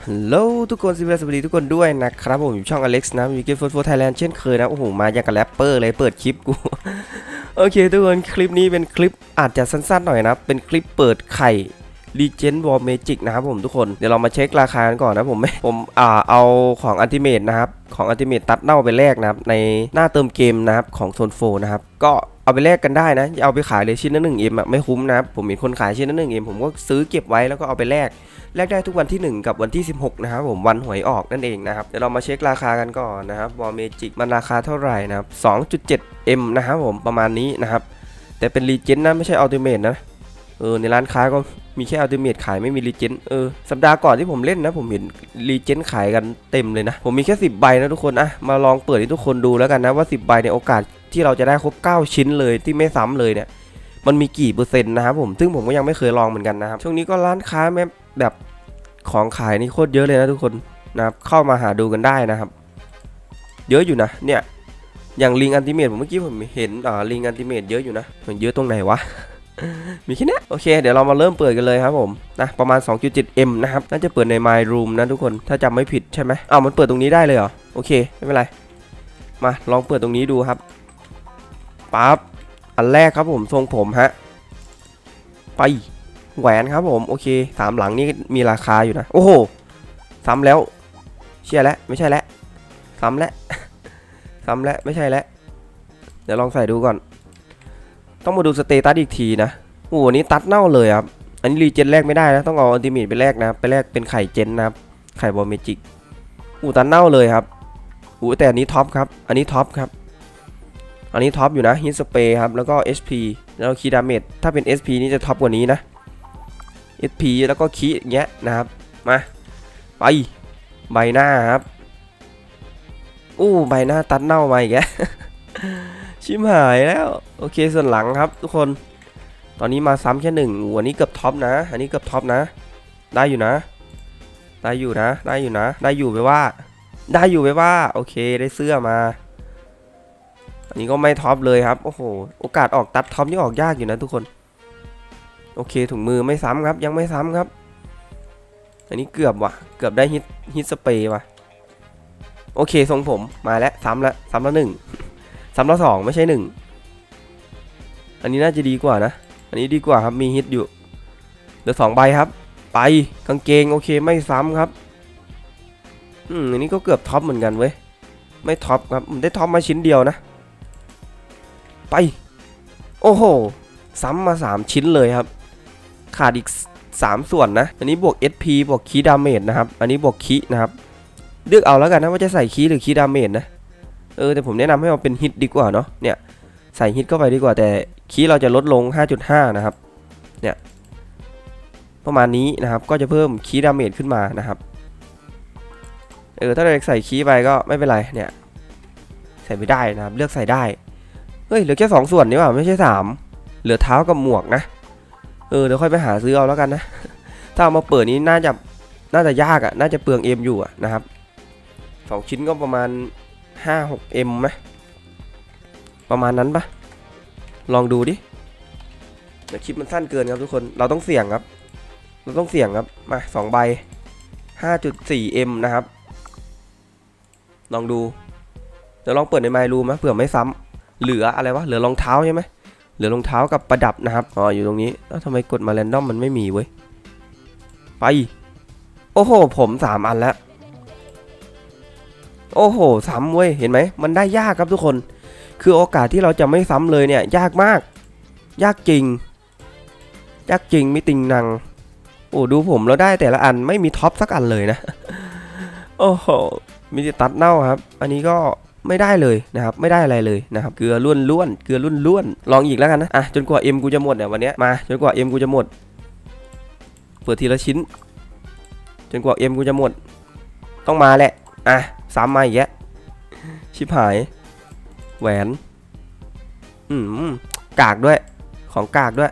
ฮัลโหลทุกคนสวัสดีทุกคนด้วยนะครับผมอยู่ช่องอเล็กซ์นะมีเกมโฟร์ไทยแลนด์เช่นเคยนะโอ้โหมาอย่างกับแรปเปอร์เลยเปิดคลิปกู โอเคทุกคนคลิปนี้เป็นคลิปอาจจะสั้นๆหน่อยนะเป็นคลิปเปิดไข่Legend War Magic นะครับผมทุกคนเดี๋ยวเรามาเช็คราคากันก่อนนะผมเอาของอัลติเมทนะครับของอัลติเมทตัดเน่าไปแลกนะครับในหน้าเติมเกมนะครับของโซนโฟนะครับก็เอาไปแลกกันได้นะเอาไปขายเลยชิ้นละ1Mไม่คุ้มนะครับผมเห็นคนขายชิ้นละ1Mผมก็ซื้อเก็บไว้แล้วก็เอาไปแลกได้ทุกวันที่1กับวันที่16นะครับผมวันหวยออกนั่นเองนะครับเดี๋ยวเรามาเช็คราคากันก่อนนะครับ War Magic มันราคาเท่าไหร่นะครับ 2.7M นะครับผมประมาณนี้นะครับแต่เป็น Legend นะไม่ใช่ Ultimate นะในร้านค้าก็มีแค่อัลติเมทขายไม่มีรีเจนสัปดาห์ก่อนที่ผมเล่นนะผมเห็นรีเจนขายกันเต็มเลยนะผมมีแค่10ใบนะทุกคนมาลองเปิดให้ทุกคนดูแล้วกันนะว่า10ใบในโอกาสที่เราจะได้ครบ9ชิ้นเลยที่ไม่ซ้ำเลยเนี่ยมันมีกี่เปอร์เซ็นต์นะครับผมซึ่งผมก็ยังไม่เคยลองเหมือนกันนะครับช่วงนี้ก็ร้านค้าแบบของขายนี่โคตรเยอะเลยนะทุกคนนะครับเข้ามาหาดูกันได้นะครับเยอะอยู่นะเนี่ยอย่างลิงอัลติเมทผมเมื่อกี้ผมเห็นลิงอัลติเมทเยอะอยู่นะมันเยอะตรงไหนวะมีแค่นี้โอเคเดี๋ยวเรามาเริ่มเปิดกันเลยครับผมนะประมาณ 2.7M นะครับน่าจะเปิดใน My Room นะทุกคนถ้าจำไม่ผิดใช่ไหมมันเปิดตรงนี้ได้เลยเหรอโอเคไม่เป็นไรมาลองเปิดตรงนี้ดูครับปั๊บอันแรกครับผมทรงผมฮะไปแหวนครับผมโอเค3หลังนี้มีราคาอยู่นะโอ้โหซ้ำแล้วเชื่อแล้วไม่ใช่แล้วซ้ำแล้วซ้ำแล้วไม่ใช่แล้วเดี๋ยวลองใส่ดูก่อนต้องมาดูสเตตัสอีกทีนะโอ้โหนี้ตัดเน่าเลยครับอันนี้รีเจนแรกไม่ได้นะต้องเอาอัลติเมทไปแลกนะไปแลกเป็นไข่เจนนะครับไข่บอลเมจิกตัดเน่าเลยครับแต่อันนี้ท็อปครับอันนี้ท็อปครับอันนี้ท็อปอยู่นะฮิตสเปรย์ครับแล้วก็ HP แล้วคีดาเมจถ้าเป็น SP นี่จะท็อปกว่านี้นะ SP แล้วก็คีอย่างเงี้ยนะครับมาไปใบหน้าครับใบหน้าตัดเน่ามาอีกแล้ว ชิมหายแล้วโอเคส่วนหลังครับทุกคนตอนนี้มาซ้ำแค่อันนี้เกือบท็อปนะอันนี้เกือบท็อปนะได้อยู่นะได้อยู่นะได้อยู่นะได้อยู่ไปว่าโอเคได้เสื้อมาอันนี้ก็ไม่ท็อปเลยครับโอ้โหโอกาสออกตัดท็อปนี่ออกยากอยู่นะทุกคนโอเคถุงมือไม่ซ้ำครับยังไม่ซ้ำครับอันนี้เกือบว่ะเกือบได้ฮิตสเปรย์ว่ะโอเคทรงผมมาแล้วซ้ำละ1ซ้ำละ2ไม่ใช่1อันนี้น่าจะดีกว่านะอันนี้ดีกว่าครับมีฮิตอยู่เหลือ2ใบครับไปกางเกงโอเคไม่ซ้ำครับอันนี้ก็เกือบท็อปเหมือนกันเว้ยไม่ท็อปครับได้ท็อปมาชิ้นเดียวนะไปโอ้โหซ้ำมา3ชิ้นเลยครับขาดอีก3ส่วนนะอันนี้บวก SP บวกคีดาเมจนะครับอันนี้บวกคีนะครับเลือกเอาแล้วกันนะว่าจะใส่คีหรือคีดาเมจนะแต่ผมแนะนำให้เอาเป็นฮิตดีกว่าเนาะเนี่ยใส่ฮิตเข้าไปดีกว่าแต่คีเราจะลดลง 5.5 นะครับเนี่ยประมาณนี้นะครับก็จะเพิ่มคีดาเมจขึ้นมานะครับถ้าเราใส่คีไปก็ไม่เป็นไรเนี่ยใส่ไม่ได้นะครับเลือกใส่ได้เฮ้ยเหลือแค่2ส่วนนี่หว่าไม่ใช่3เหลือเท้ากับหมวกนะเดี๋ยวค่อยไปหาซื้อเอาแล้วกันนะถ้าเอามาเปิดนี้น่าจะยากอ่ะน่าจะเปลืองเอ็มอยู่อ่ะนะครับ2ชิ้นก็ประมาณ 5-6M ไหมประมาณนั้นปะลองดูดิแต่คลิปมันสั้นเกินครับทุกคนเราต้องเสี่ยงครับมา2ใบ 5.4M นะครับลองดูเดี๋ยวลองเปิดในไมล์รูมนะเผื่อไม่ซ้ำเหลืออะไรวะเหลือรองเท้าใช่ไหมเหลือรองเท้ากับประดับนะครับอยู่ตรงนี้แล้วทำไมกดมาแรนดอมมันไม่มีเว้ยไปโอ้โหผม3อันแล้วโอ้โหซ้ำเว้ยเห็นไหมมันได้ยากครับทุกคนคือโอกาสที่เราจะไม่ซ้ำเลยเนี่ยยากมากยากจริงไม่ติงนังดูผมเราได้แต่ละอันไม่มีท็อปสักอันเลยนะโอ้โหมีแต่ตัดเน่าครับอันนี้ก็ไม่ได้เลยนะครับไม่ได้อะไรเลยนะครับเกลือล้วนลองอีกแล้วกันนะจนกว่า M กูจะหมดเนี่ยวันนี้มาจนกว่า M กูจะหมดเปิดทีละชิ้นจนกว่า M กูจะหมดต้องมาแหละซ้ำมาอีกแล้วชิบหายแหวนกากด้วยของกากด้วย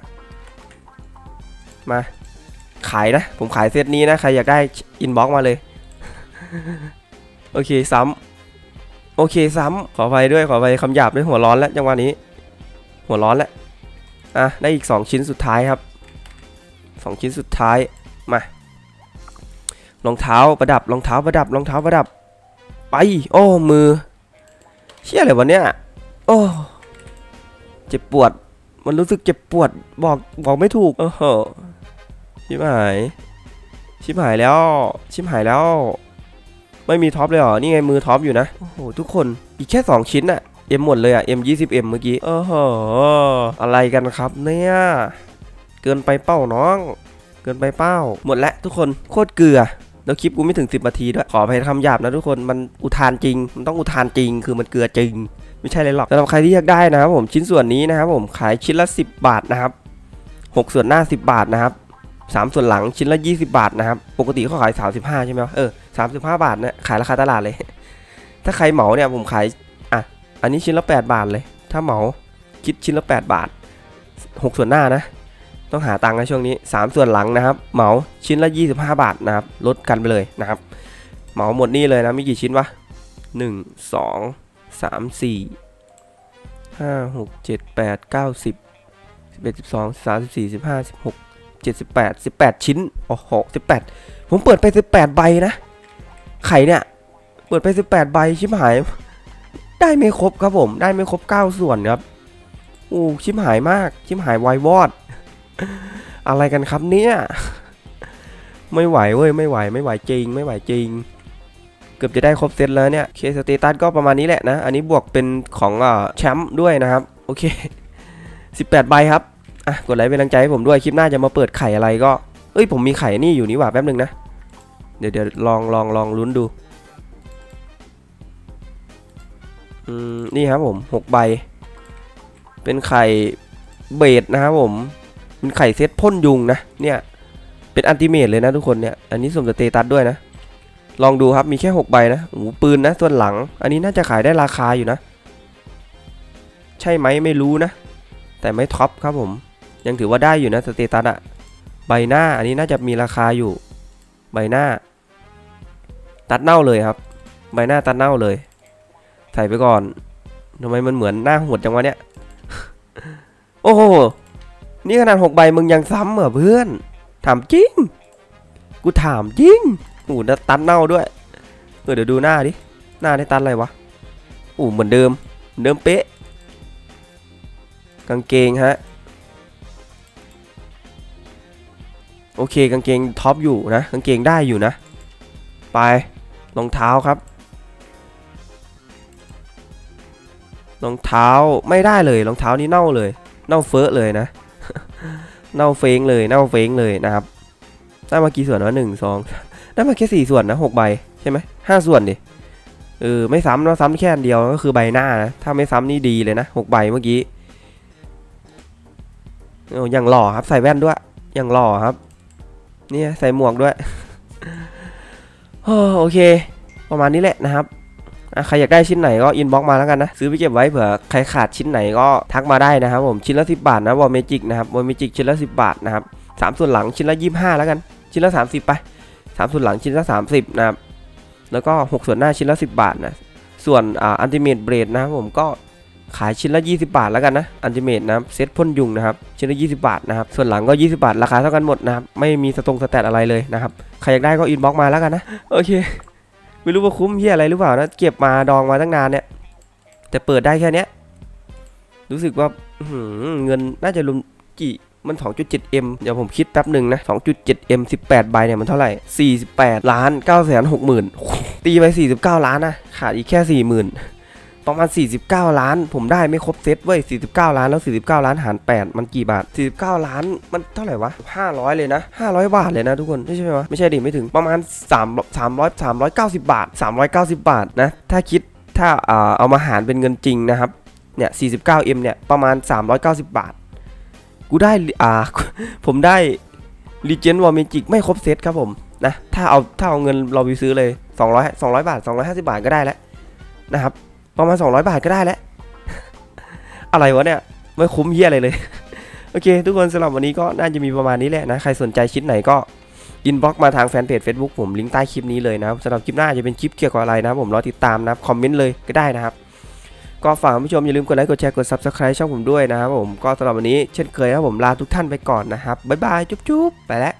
มาขายนะผมขายเซตนี้นะใครอยากได้อินบ็อกซ์มาเลยโอเคซ้ำขออภัยด้วยขออภัยคำหยาบด้วยหัวร้อนแล้วจังหวะนี้หัวร้อนแล้วได้อีก2ชิ้นสุดท้ายครับ2ชิ้นสุดท้ายมารองเท้าประดับรองเท้าประดับรองเท้าประดับไปโอ้มือเชี่ยอะไรวะเนี่ยโอ้เจ็บปวดมันรู้สึกเจ็บปวดบอกไม่ถูกโอ้โหชิบหายแล้วไม่มีท็อปเลยเหรอนี่ไงมือท็อปอยู่นะโอ้โหทุกคนอีกแค่2ชิ้นอะเอ็มหมดเลยอะM20Mเมื่อกี้โอ้โหอะไรกันครับเนี่ยเกินไปเป้าน้องเกินไปเป้าหมดแล้วทุกคนโคตรเกลือแล้วคลิปกูไม่ถึง10 นาทีด้วยขออภัยคำหยาบนะทุกคนมันอุทานจริงมันต้องอุทานจริงคือมันเกลือจริงไม่ใช่เลยหรอกสำหรับใครที่อยากได้นะครับผมชิ้นส่วนนี้นะครับผมขายชิ้นละ10 บาทนะครับ6 ส่วนหน้า10 บาทนะครับ3 ส่วนหลังชิ้นละ20 บาทนะครับปกติเขาขาย35ใช่ไหม35 บาทเนี่ยขายราคาตลาดเลยถ้าใครเหมาเนี่ยผมขายอันนี้ชิ้นละ8 บาทเลยถ้าเหมาคิดชิ้นละ8 บาท6 ส่วนหน้านะต้องหาตังค์ในช่วงนี้3 ส่วนหลังนะครับเหมาชิ้นละ25 บาทนะครับลดกันไปเลยนะครับเหมาหมดนี่เลยนะมีกี่ชิ้นวะ1 2 3 4 5 6 7 8 9 10 11 12 13 14 15 16 17 18ชิ้นโอ้โห18ผมเปิดไป18 ใบนะไข่เนี่ยเปิดไป18 ใบชิบหายได้ไม่ครบครับผมได้ไม่ครบ9 ส่วนครับโอ้ชิบหายมากชิบหายวายวอดอะไรกันครับเนี่ยไม่ไหวเว้ยไม่ไหวจริงเกือบจะได้ครบเซตแล้วเนี่ยเคสเตตัสก็ประมาณนี้แหละนะอันนี้บวกเป็นของแชมป์ด้วยนะครับโอเค18 ใบครับกดไลค์เป็นกำลังใจให้ผมด้วยคลิปหน้าจะมาเปิดไข่อะไรก็ผมมีไข่นี่อยู่นี่หว่าแป๊บนึงนะเดี๋ยวลองลุ้นดูนี่ครับผม6 ใบเป็นไข่เบสนะครับผมเป็นไข่เซตพ่นยุงนะเนี่ยเป็นอัลติเมทเลยนะทุกคนเนี่ยอันนี้สมสเตตัสด้วยนะลองดูครับมีแค่6 ใบนะโอ้ปืนนะส่วนหลังอันนี้น่าจะขายได้ราคาอยู่นะใช่ไหมไม่รู้นะแต่ไม่ท็อปครับผมยังถือว่าได้อยู่นะสเตตัสใบหน้าอันนี้น่าจะมีราคาอยู่ใบหน้าตัดเน่าเลยครับใบหน้าตัดเน่าเลยใส่ไปก่อนทำไมมันเหมือนหน้าหดจังวะเนี่ยโอ้โหนี่ขนาด6 ใบมึงยังซ้ำเหรอเพื่อนถามจริงกูถามจริงโอ้ตัดเน่าด้วยเดี๋ยวดูหน้าดิหน้าได้ตัดอะไรวะโอ้เหมือนเดิมเป๊ะกางเกงฮะโอเคกางเกงท็อปอยู่นะกางเกงได้อยู่นะไปรองเท้าครับรองเท้าไม่ได้เลยรองเท้านี้เน่าเลยเน่าเฟ้อเลยนะ เน่าเฟ้งเลยนะครับได้มากี่ส่วนวะ1 2ได้มาแค่4 ส่วนนะ6 ใบใช่ไหม5 ส่วนดิไม่ซ้ำนะซ้ำแค่อันเดียวก็คือใบหน้านะถ้าไม่ซ้ำนี่ดีเลยนะ6 ใบเมื่อกี้อย่างหล่อครับใส่แว่นด้วยอย่างหล่อครับนี่ใส่หมวกด้วย โอเคประมาณนี้แหละนะครับใครอยากได้ชิ้นไหนก็อินบ็อกมาแล้วกันนะซื้อไปเก็บไว้เผื่อใครขาดชิ้นไหนก็ทักมาได้นะครับผมชิ้นละ10 บาทนะวอลเมจิกนะครับวอลเมจิกชิ้นละ10 บาทนะครับ3 ส่วนหลังชิ้นละ25แล้วกันชิ้นละ30ไป3 ส่วนหลังชิ้นละ30นะครับแล้วก็6 ส่วนหน้าชิ้นละ10 บาทนะส่วนอัลติเมทเบรดนะครับผมก็ขายชิ้นละ20 บาทแล้วกันนะอัลติเมทนะครับเซตพ่นยุงนะครับชิ้นละ20 บาทนะครับส่วนหลังก็20 บาทราคาเท่ากันหมดนะครับไม่มีสแตทอะไรเลยนะครับใครอยากได้ก็อินบ็อกมาแล้วกันนะโอเคไม่รู้ว่าคุ้มเฮียอะไรหรือเปล่านะเก็บมาดองมาตั้งนานเนี่ยแต่เปิดได้แค่นี้รู้สึกว่าเงินน่าจะรวมกี่มัน 2.7M เดี๋ยวผมคิดแป๊บหนึ่งนะ 2.7M 18 ใบเนี่ยมันเท่าไหร่48,960,000ตีไป49 ล้านนะขาดอีกแค่40,000ประมาณ49 ล้านผมได้ไม่ครบเซตเว้ย49 ล้านแล้ว49 ล้านหาร8มันกี่บาท49 ล้านมันเท่าไหร่วะ500เลยนะ500 บาทเลยนะทุกคนไม่ใช่ไหมวะไม่ใช่ดิไม่ถึงประมาณ390 บาท390 บาทนะถ้าคิดถ้าเอามาหารเป็นเงินจริงนะครับเนี่ย 49M เนี่ยประมาณ390 บาทกูได้ผมได้ Legend War Magic ไม่ครบเซตครับผมนะถ้าเอาเงินเราไปซื้อเลย200 บาท250 บาทก็ได้แล้วนะครับประมาณ200 บาทก็ได้แล้ว อะไรวะเนี่ยไม่คุ้มเหี้ยอะไรเลย โอเคทุกคนสำหรับวันนี้ก็น่าจะมีประมาณนี้แหละนะใครสนใจชิ้นไหนก็อินบ็อกมาทางแฟนเพจ Facebook ผมลิงก์ใต้คลิปนี้เลยนะครับสำหรับคลิปหน้าจะเป็นคลิปเกี่ยวกับอะไรนะผมรอติดตามนะคอมเมนต์เลยก็ได้นะครับก็ฝากผู้ชมอย่าลืมกดไลค์กดแชร์กด Subscribe ช่องผมด้วยนะครับผมก็สำหรับวันนี้เช่นเคยครับผมลาทุกท่านไปก่อนนะครับบ๊ายบายจุ๊บๆไปแล้ว